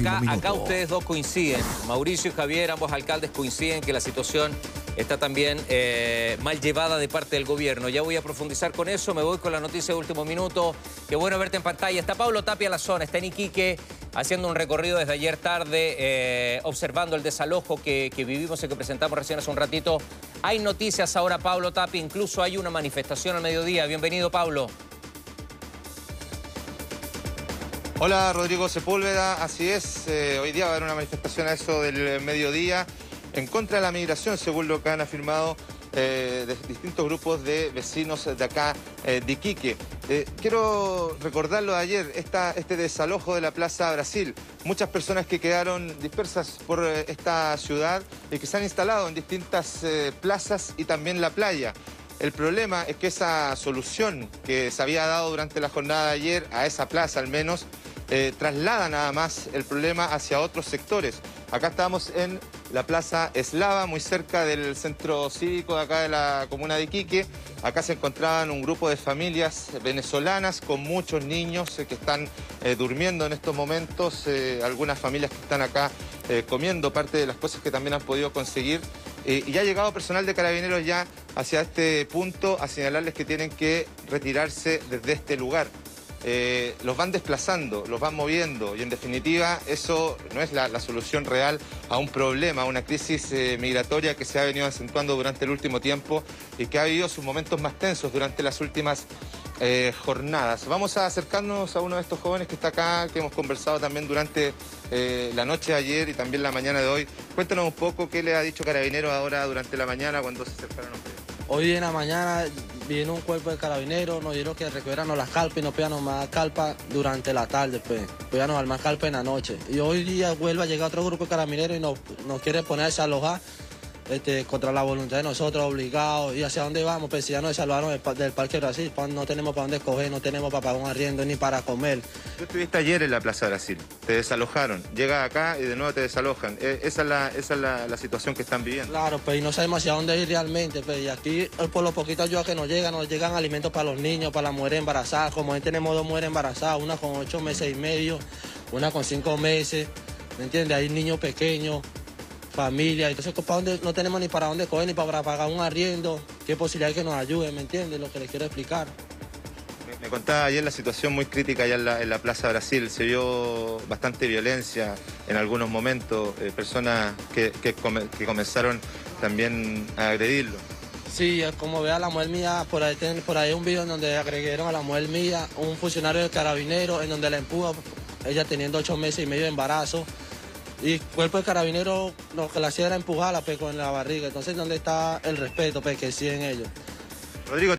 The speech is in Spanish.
último minuto. Acá ustedes dos coinciden, Mauricio y Javier, ambos alcaldes coinciden que la situación está también mal llevada de parte del gobierno. Ya voy a profundizar con eso, me voy con la noticia de último minuto. Qué bueno verte en pantalla. Está Pablo Tapia en la zona, está en Iquique, haciendo un recorrido desde ayer tarde, observando el desalojo que vivimos y que presentamos recién hace un ratito. Hay noticias ahora, Pablo Tapia, incluso hay una manifestación al mediodía. Bienvenido, Pablo. Hola, Rodrigo Sepúlveda, así es, hoy día va a haber una manifestación a eso del mediodía en contra de la migración, según lo que han afirmado de distintos grupos de vecinos de acá de Iquique. Quiero recordar lo de ayer, este desalojo de la Plaza Brasil. Muchas personas que quedaron dispersas por esta ciudad y que se han instalado en distintas plazas y también la playa. El problema es que esa solución que se había dado durante la jornada de ayer, a esa plaza al menos, traslada nada más el problema hacia otros sectores. Acá estamos en la Plaza Eslava, muy cerca del centro cívico de acá de la comuna de Iquique. Acá se encontraban un grupo de familias venezolanas con muchos niños que están durmiendo en estos momentos, algunas familias que están acá comiendo parte de las cosas que también han podido conseguir. Y ha llegado personal de Carabineros ya hacia este punto a señalarles que tienen que retirarse desde este lugar. Los van desplazando, los van moviendo y en definitiva eso no es la solución real a un problema, a una crisis migratoria que se ha venido acentuando durante el último tiempo y que ha vivido sus momentos más tensos durante las últimas jornadas. Vamos a acercarnos a uno de estos jóvenes que está acá, que hemos conversado también durante la noche de ayer y también la mañana de hoy. Cuéntanos un poco qué le ha dicho Carabineros ahora durante la mañana cuando se acercaron a ustedes. Hoy en la mañana vino un cuerpo de carabineros, nos dijeron que recuperáramos las carpas y nos pedíamos más carpas durante la tarde, pues. Pedíamos al más carpas en la noche. Y hoy día vuelve a llegar otro grupo de carabineros y nos quiere poner a desalojar contra la voluntad de nosotros, obligados. ¿Y hacia dónde vamos? Pues si ya nos desalojaron del Parque Brasil, no tenemos para dónde escoger, no tenemos para pagar un arriendo ni para comer. Tú estuviste ayer en la Plaza Brasil, te desalojaron, llegas acá y de nuevo te desalojan. Esa es la situación que están viviendo. Claro, pues y no sabemos hacia dónde ir realmente, pues y aquí por los poquitos ayudas que nos llegan alimentos para los niños, para las mujeres embarazadas. Como hoy tenemos 2 mujeres embarazadas, una con 8 meses y medio, una con 5 meses, ¿me entiendes? Hay niños pequeños, familia, entonces no tenemos ni para dónde coger ni para pagar un arriendo. ¿Qué posibilidad hay que nos ayuden, me entiendes? Lo que les quiero explicar. Me contaba ayer la situación muy crítica allá en la Plaza Brasil. Se vio bastante violencia en algunos momentos, personas que comenzaron también a agredirlo. Sí, como ve a la mujer mía, por ahí hay un video en donde agredieron a la mujer mía, un funcionario de Carabineros, en donde la empuja, ella teniendo 8 meses y medio de embarazo. Y el cuerpo de Carabineros lo que le hacía era empujarla pues, con la barriga. Entonces, ¿dónde está el respeto pues, que siguen ellos? Rodrigo,